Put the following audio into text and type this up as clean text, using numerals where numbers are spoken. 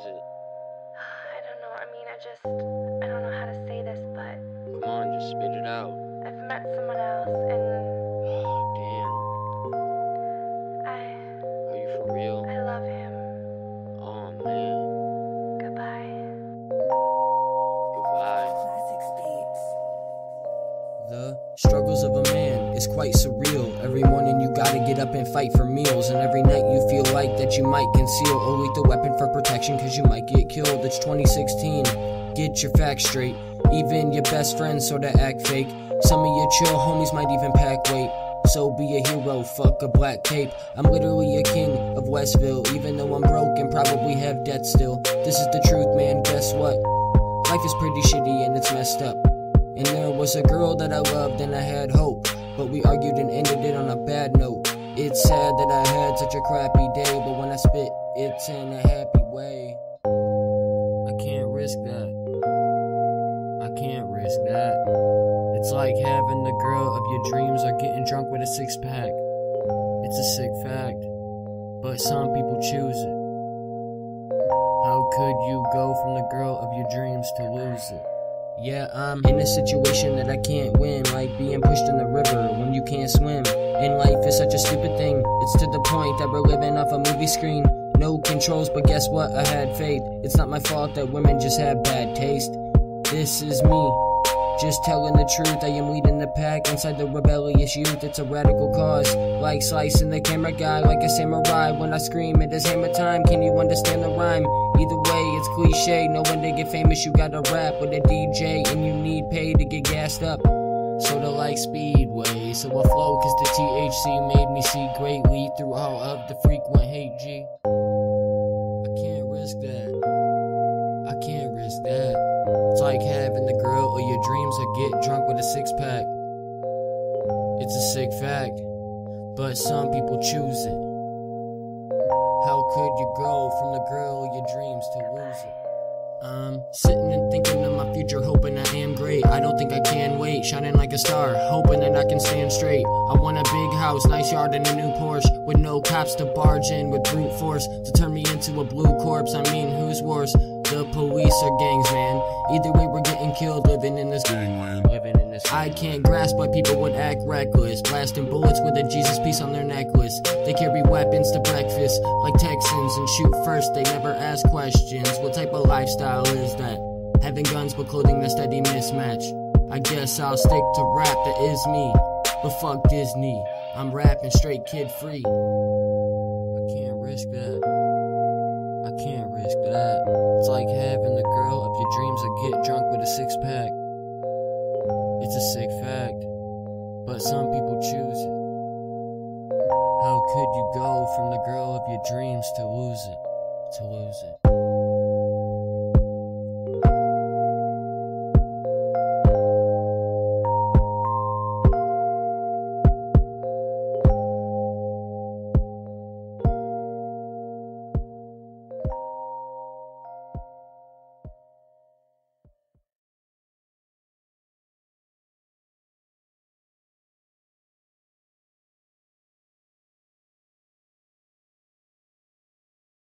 is it? I don't know. I don't know how to say this, but Come on, just spit it out. I've met someone else and Damn. Are you for real? I love him. Oh, man. Goodbye. Goodbye. The struggles of a man is quite surreal. Every morning you gotta get up and fight for meals, and every night you feel like that you might conceal a lethal weapon for protection cause you might get killed. It's 2016, get your facts straight. Even your best friends sorta act fake. Some of your chill homies might even pack weight. So be a hero, fuck a black cape. I'm literally a king of Westville, even though I'm broke and probably have debt still. This is the truth, man, guess what? Life is pretty shitty and it's messed up. And there was a girl that I loved and I had hope, but we argued and ended it on a bad note. It's sad that I had such a crappy day, but when I spit, it's in a happy way. I can't risk that. I can't risk that. It's like having the girl of your dreams or getting drunk with a six-pack. It's a sick fact, but some people choose it. How could you go from the girl of your dreams to lose it? Yeah, I'm in a situation that I can't win, like being pushed in the river when you can't swim. And life is such a stupid thing, it's to the point that we're living off a movie screen. No controls, but guess what? I had faith. It's not my fault that women just have bad taste. This is me, just telling the truth. I am leading the pack inside the rebellious youth. It's a radical cause, like slicing the camera guy like a samurai. When I scream, it is hammer time. Can you understand the rhyme? Either way, it's cliche. Knowing to get famous, you gotta rap with a DJ, and you need pay to get gassed up. Sorta like Speedway, so I flow cause the THC made me see greatly through all of the frequent hate, G. I can't risk that. I can't risk that. It's like having the girl of your dreams or get drunk with a six-pack. It's a sick fact, but some people choose it. How could you go from the girl of your dreams to lose it? I'm sitting and thinking of my future, hoping I am great. I don't think I can wait, shining like a star, hoping that I can stand straight. I want a big house, nice yard, and a new Porsche, with no cops to barge in with brute force to turn me into a blue corpse. I mean, who's worse? The police or gangs, man. Either way, we're getting killed living in this gangland. I can't grasp why people would act reckless, blasting bullets with a Jesus piece on their necklace. They carry weapons to breakfast like Texans and shoot first, they never ask questions. What type of lifestyle is that? Having guns but clothing a steady mismatch. I guess I'll stick to rap, that is me. But fuck Disney, I'm rapping straight kid free. I can't risk that. I can't risk that. It's like having the girl of your dreams or get drunk with a six-pack. It's a sick fact, but some people choose it. How could you go from the girl of your dreams to lose it?